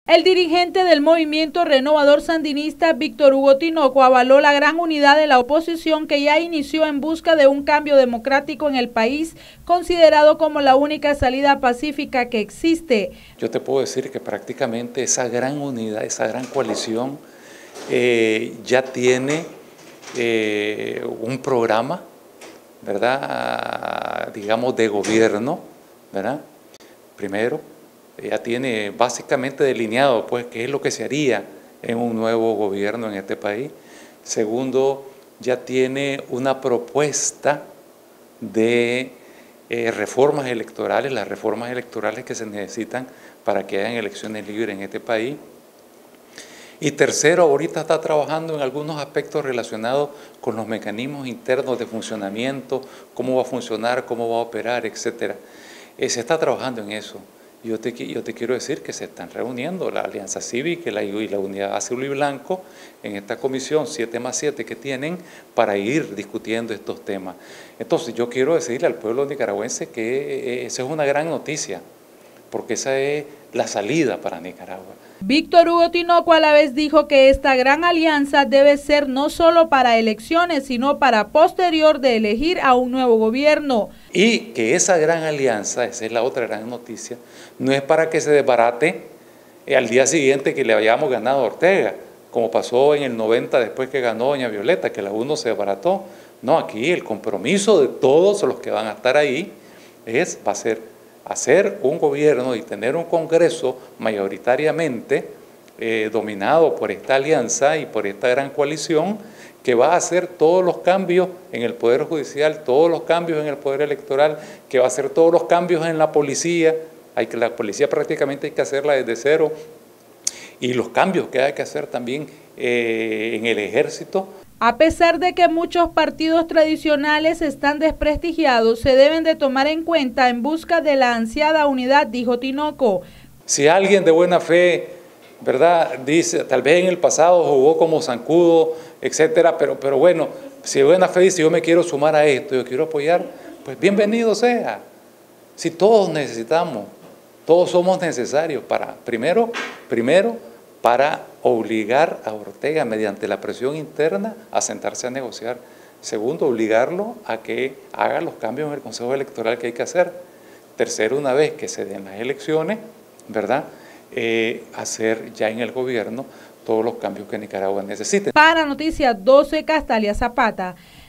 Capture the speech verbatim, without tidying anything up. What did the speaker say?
El dirigente del movimiento renovador sandinista, Víctor Hugo Tinoco, avaló la gran unidad de la oposición que ya inició en busca de un cambio democrático en el país, considerado como la única salida pacífica que existe. Yo te puedo decir que prácticamente esa gran unidad, esa gran coalición eh, ya tiene eh, un programa, ¿verdad?, digamos, de gobierno, ¿verdad? Primero, ya tiene básicamente delineado pues qué es lo que se haría en un nuevo gobierno en este país. Segundo, ya tiene una propuesta de eh, reformas electorales, las reformas electorales que se necesitan para que hayan elecciones libres en este país. Y tercero, ahorita está trabajando en algunos aspectos relacionados con los mecanismos internos de funcionamiento, cómo va a funcionar, cómo va a operar, etcétera. Eh, se está trabajando en eso. Yo te, yo te quiero decir que se están reuniendo la Alianza Cívica y la, y la Unidad Azul y Blanco en esta comisión siete más siete que tienen para ir discutiendo estos temas. Entonces yo quiero decirle al pueblo nicaragüense que esa es una gran noticia, porque esa es la salida para Nicaragua. Víctor Hugo Tinoco a la vez dijo que esta gran alianza debe ser no solo para elecciones, sino para posterior de elegir a un nuevo gobierno. Y que esa gran alianza, esa es la otra gran noticia, no es para que se desbarate al día siguiente que le hayamos ganado a Ortega, como pasó en el noventa después que ganó doña Violeta, que la UNO se desbarató. No, aquí el compromiso de todos los que van a estar ahí es, va a ser hacer un gobierno y tener un Congreso mayoritariamente eh, dominado por esta alianza y por esta gran coalición que va a hacer todos los cambios en el Poder Judicial, todos los cambios en el Poder Electoral, que va a hacer todos los cambios en la policía. Hay que, la policía prácticamente hay que hacerla desde cero, y los cambios que hay que hacer también eh, en el ejército. A pesar de que muchos partidos tradicionales están desprestigiados, se deben de tomar en cuenta en busca de la ansiada unidad, dijo Tinoco. Si alguien de buena fe, ¿verdad?, dice, tal vez en el pasado jugó como zancudo, etcétera, pero, pero bueno, si de buena fe dice, yo me quiero sumar a esto, yo quiero apoyar, pues bienvenido sea. Si todos necesitamos, todos somos necesarios para, primero, primero, para obligar a Ortega, mediante la presión interna, a sentarse a negociar. Segundo, obligarlo a que haga los cambios en el Consejo Electoral que hay que hacer. Tercero, una vez que se den las elecciones, ¿verdad?, eh, hacer ya en el gobierno todos los cambios que Nicaragua necesite. Para Noticias doce, Castalia Zapata.